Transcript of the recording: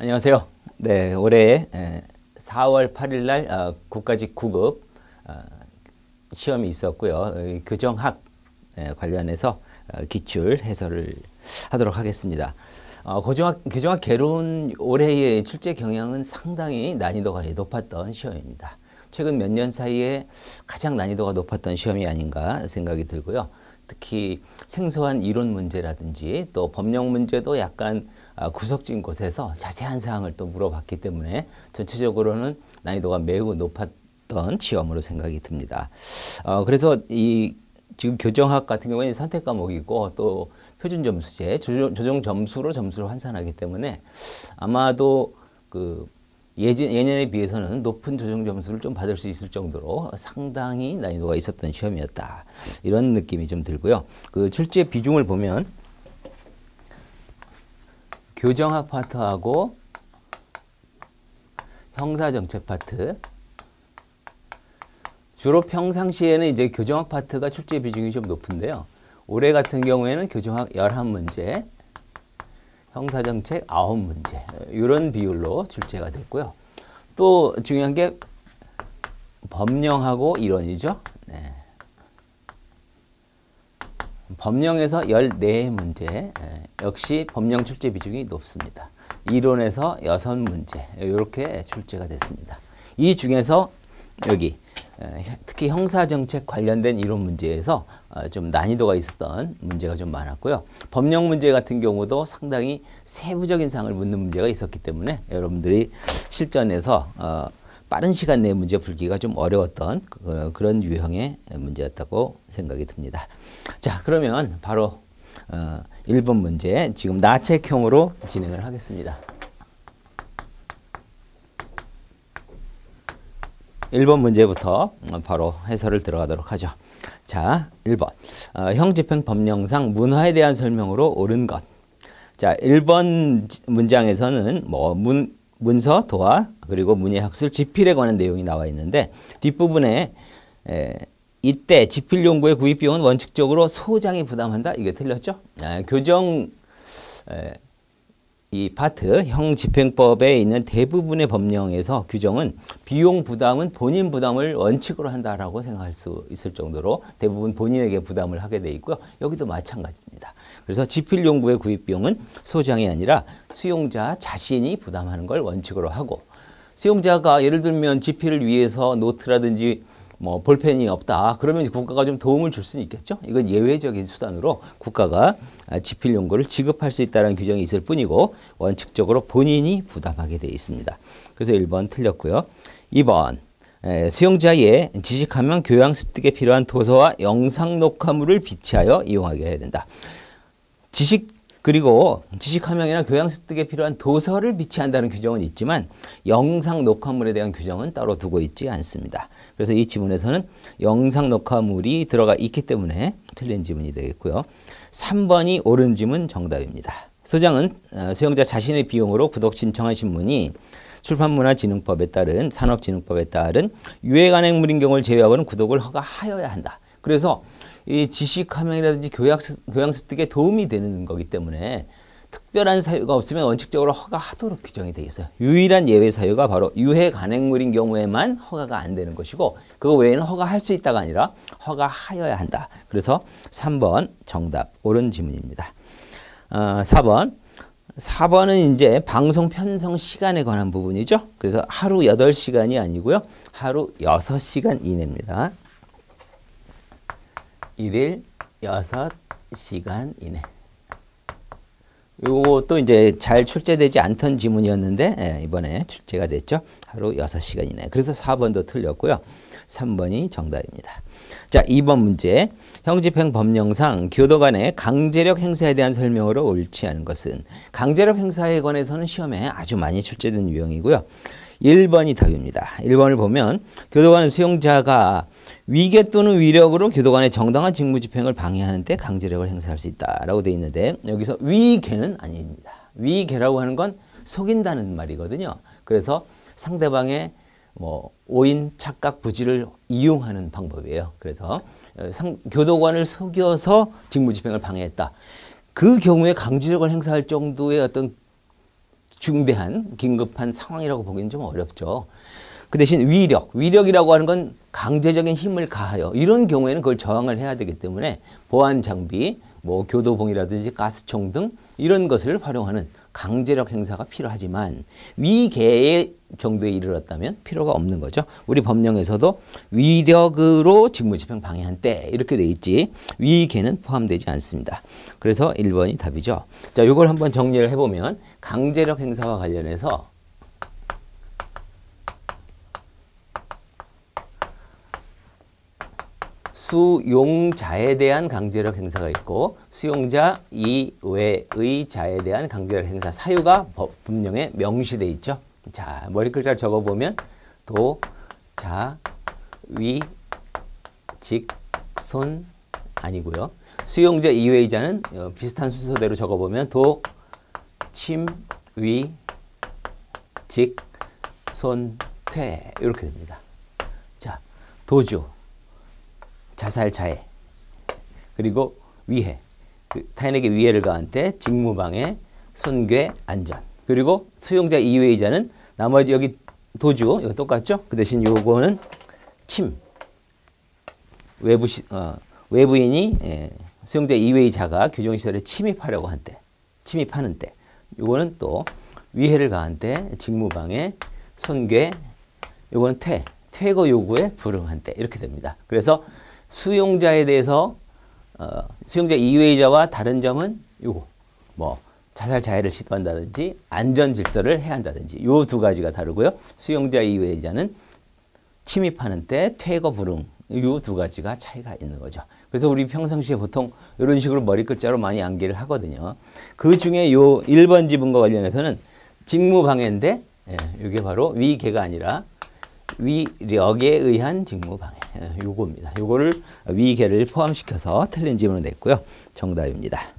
안녕하세요. 네, 올해 4월 8일 날 국가직 9급 시험이 있었고요. 교정학 관련해서 기출 해설을 하도록 하겠습니다. 교정학 개론 올해의 출제 경향은 상당히 난이도가 높았던 시험입니다. 최근 몇 년 사이에 가장 난이도가 높았던 시험이 아닌가 생각이 들고요. 특히 생소한 이론 문제라든지 또 법령 문제도 약간 구석진 곳에서 자세한 사항을 또 물어봤기 때문에 전체적으로는 난이도가 매우 높았던 시험으로 생각이 듭니다. 그래서 지금 교정학 같은 경우에는 선택 과목이고 또 표준 점수제, 조정 점수로 점수를 환산하기 때문에 아마도 예년에 비해서는 높은 조정 점수를 좀 받을 수 있을 정도로 상당히 난이도가 있었던 시험이었다. 이런 느낌이 좀 들고요. 그 출제 비중을 보면 교정학 파트하고 형사정책 파트, 주로 평상시에는 이제 교정학 파트가 출제 비중이 좀 높은데요. 올해 같은 경우에는 교정학 11문제, 형사정책 9문제 이런 비율로 출제가 됐고요. 또 중요한 게 법령하고 이론이죠. 네. 법령에서 14문제, 역시 법령 출제 비중이 높습니다. 이론에서 6문제 이렇게 출제가 됐습니다. 이 중에서 여기 특히 형사정책 관련된 이론 문제에서 좀 난이도가 있었던 문제가 좀 많았고요. 법령 문제 같은 경우도 상당히 세부적인 사항을 묻는 문제가 있었기 때문에 여러분들이 실전에서 빠른 시간 내에 문제 풀기가 좀 어려웠던 그런 유형의 문제였다고 생각이 듭니다. 자, 그러면 바로 1번 문제 지금 나책형으로 진행을 하겠습니다. 1번 문제부터 바로 해설을 들어가도록 하죠. 자, 1번. 형집행 법령상 문화에 대한 설명으로 옳은 것. 자, 1번 문장에서는 문서, 도화, 그리고 문예학술, 지필에 관한 내용이 나와 있는데 뒷부분에 이때 지필 연구의 구입 비용은 원칙적으로 소장이 부담한다. 이게 틀렸죠? 교정 이 파트 형집행법에 있는 대부분의 법령에서 규정은 비용 부담은 본인 부담을 원칙으로 한다라고 생각할 수 있을 정도로 대부분 본인에게 부담을 하게 돼 있고요. 여기도 마찬가지입니다. 그래서 지필 연구의 구입 비용은 소장이 아니라 수용자 자신이 부담하는 걸 원칙으로 하고, 수용자가 예를 들면 지필을 위해서 노트라든지 볼펜이 없다. 그러면 국가가 좀 도움을 줄 수는 있겠죠. 이건 예외적인 수단으로 국가가 지필 연구를 지급할 수 있다는 규정이 있을 뿐이고 원칙적으로 본인이 부담하게 되어 있습니다. 그래서 1번 틀렸고요. 2번 수용자의 지식하면 교양 습득에 필요한 도서와 영상 녹화물을 비치하여 이용하게 해야 된다. 그리고 지식함양이나 교양 습득에 필요한 도서를 비치한다는 규정은 있지만 영상 녹화물에 대한 규정은 따로 두고 있지 않습니다. 그래서 이 지문에서는 영상 녹화물이 들어가 있기 때문에 틀린 지문이 되겠고요. 3번이 옳은 지문 정답입니다. 소장은 수용자 자신의 비용으로 구독 신청한 신문이 출판문화진흥법에 따른 산업진흥법에 따른 유해간행물인 경우를 제외하고는 구독을 허가하여야 한다. 그래서 이 지식함양이라든지 교양 습득에 도움이 되는 거기 때문에 특별한 사유가 없으면 원칙적으로 허가하도록 규정이 되어 있어요. 유일한 예외 사유가 바로 유해 간행물인 경우에만 허가가 안 되는 것이고 그거 외에는 허가할 수 있다가 아니라 허가하여야 한다. 그래서 3번 정답 옳은 지문입니다. 4번은 이제 방송 편성 시간에 관한 부분이죠. 그래서 하루 8시간이 아니고요. 하루 6시간 이내입니다. 1일 6시간 이내. 요것도 이제 잘 출제되지 않던 지문이었는데 이번에 출제가 됐죠. 하루 6시간 이내. 그래서 4번도 틀렸고요. 3번이 정답입니다. 자, 2번 문제. 형집행 법령상 교도관의 강제력 행사에 대한 설명으로 옳지 않은 것은, 강제력 행사에 관해서는 시험에 아주 많이 출제된 유형이고요. 1번이 답입니다. 1번을 보면 교도관은 수용자가 위계 또는 위력으로 교도관의 정당한 직무 집행을 방해하는 때 강제력을 행사할 수 있다라고 되어 있는데 여기서 위계는 아닙니다. 위계라고 하는 건 속인다는 말이거든요. 그래서 상대방의 오인, 착각, 부지를 이용하는 방법이에요. 그래서 교도관을 속여서 직무 집행을 방해했다. 그 경우에 강제력을 행사할 정도의 어떤 중대한 긴급한 상황이라고 보기는 좀 어렵죠. 그 대신 위력이라고 하는 건 강제적인 힘을 가하여 이런 경우에는 그걸 저항을 해야 되기 때문에 보안 장비, 뭐 교도봉이라든지 가스총 등 이런 것을 활용하는 강제력 행사가 필요하지만 위계의 정도에 이르렀다면 필요가 없는 거죠. 우리 법령에서도 위력으로 직무집행 방해한 때 이렇게 돼 있지 위계는 포함되지 않습니다. 그래서 1번이 답이죠. 자, 이걸 한번 정리를 해보면 강제력 행사와 관련해서 수용자에 대한 강제력 행사가 있고 수용자 이외의 자에 대한 강제력 행사 사유가 법령에 명시되어 있죠. 자, 머리 글자를 적어보면 도, 자, 위, 직, 손 아니고요. 수용자 이외의 자는 비슷한 순서대로 적어보면 도, 침, 위, 직, 손, 퇴 이렇게 됩니다. 자, 도주 자살 자해 그리고 위해 타인에게 위해를 가한 때 직무방해 손괴 안전 그리고 수용자 이외의 자는 나머지 여기 도주 이거 똑같죠? 그 대신 요거는 침 외부인이 수용자 이외의 자가 규정시설에 침입하려고 한 때 침입하는 때 요거는 또 위해를 가한 때 직무방해 손괴 요거는 퇴거 요구에 불응한 때 이렇게 됩니다. 그래서 수용자에 대해서 수용자 이외의 자와 다른 점은 요거 뭐 자살 자해를 시도한다든지 안전 질서를 해한다든지 요 두 가지가 다르고요. 수용자 이외의 자는 침입하는 때 퇴거 불응 요 두 가지가 차이가 있는 거죠. 그래서 우리 평상시에 보통 이런 식으로 머리 글자로 많이 암기를 하거든요. 그 중에 요 1번 지문과 관련해서는 직무방해인데 이게 바로 위계가 아니라 위력에 의한 직무방해 요겁니다. 요거를 위계를 포함시켜서 틀린 지문을 냈고요. 정답입니다.